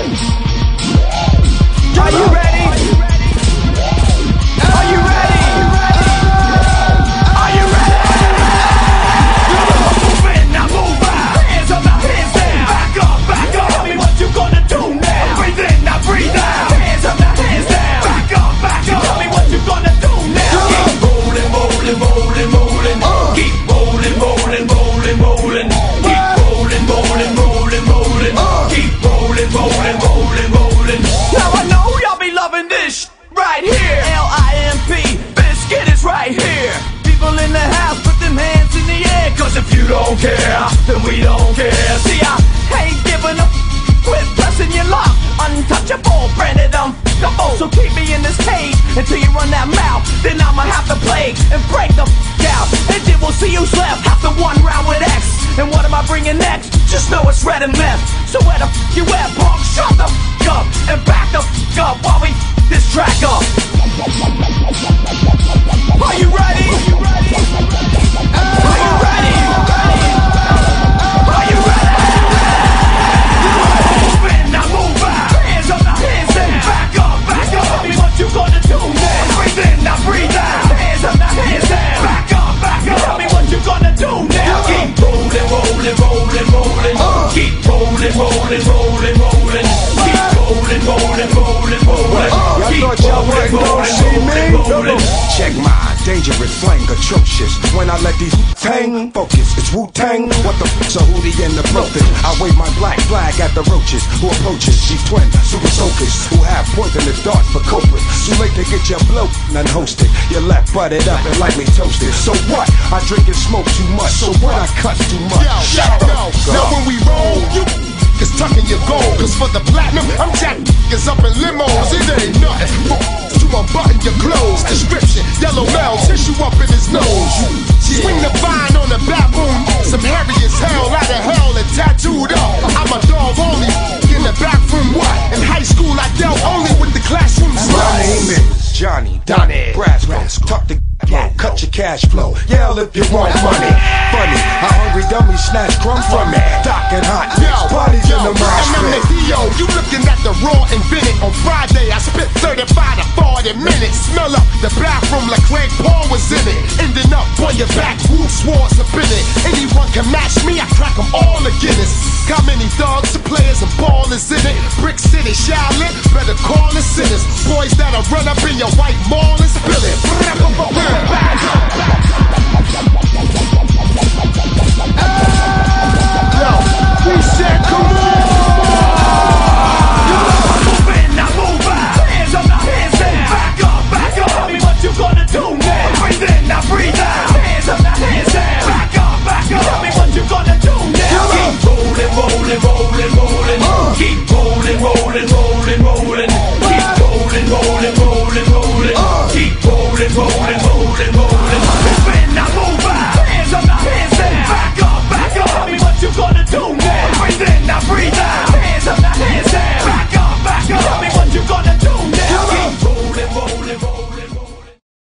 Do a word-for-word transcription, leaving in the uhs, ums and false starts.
Are you ready? Are you ready? Are you ready? Move in, now move out. Hands up, now hands down. Back up, back up. Tell me what you gonna do now. Breathe in, now breathe out. Hands up, now hands down. Back up, back up. Tell me what you gonna do now. Keep rolling, rolling, rolling, rolling. Keep rolling, rolling, rolling, rolling. Keep rolling, rolling, rolling, rolling. Keep rolling, rolling, rolling, rolling. Now I know y'all be loving this right here. L I M P, Biscuit is right here. People in the house, put them hands in the air. Cause if you don't care, then we don't care. See, I ain't giving up. Quit pressing your luck. Untouchable, branded untouchable. So keep me in this cage until you run that mouth. Then I'ma have to play and break the f out. And then we'll see who's left after one round with X. And what am I bringing next? Just know it's red and left. So where the f you at, punk? Shut the f up and back the f up while we f this track up. Are you ready? Are you ready? Are you ready? Are you ready? Move in, now move out. Hands up, now hands down. Back up, back up. Tell me what you gonna do now. Breathe in, now breathe out. Hands up, now hands down. Back up, back up. Tell me what you gonna do now. Keep rolling, rolling, rolling, rolling. Keep rolling, rolling, rolling, rolling. Keep rolling, rolling, rolling, rolling. Keep rolling, rolling, rolling, rolling. Check my dangerous flank, atrocious. When I let these hang, focus, it's Wu-Tang. What the f***'s a hoodie and the broken? I wave my black flag at the roaches who approaches these twin super soakers who have poisonous darts for culprits. Too late to get your bloat and hosted. You're left butted up and lightly toasted. So what? I drink and smoke too much. So what? I cut too much. Yo, yo, yo. Now when we roll, you is tucking your gold. Cause for the platinum, I'm jacking is up in limos. It ain't nothing. You unbutton your clothes. Description, yellow male, tissue up in his nose. Swing the vine on the baboon. Some hairy as hell, out of hell and tattooed up. I'm a dog only in the back room. What? In high school, I dealt only with the classroom sluts. My name is Johnny Donnie Brasco. Tuck the flow, cut your cash flow. Yell if you want money. Funny, how hungry dummies snatch crumb from me. Talking hot, Yo, parties yo, in the and I'm the mosh D O. You looking at the raw invented. On Friday, I spit thirty-five to forty minutes. Smell up the bathroom like Craig Paul was in it. Ending up on your back, Wolf Swords up in it. Anyone can match me, I crack them all to Guinness. How many thugs, the players, and ballers in it? Brick City, Charlotte, better call the sinners. Boys that'll run up in your white mall and spill it. Yo, we said come on.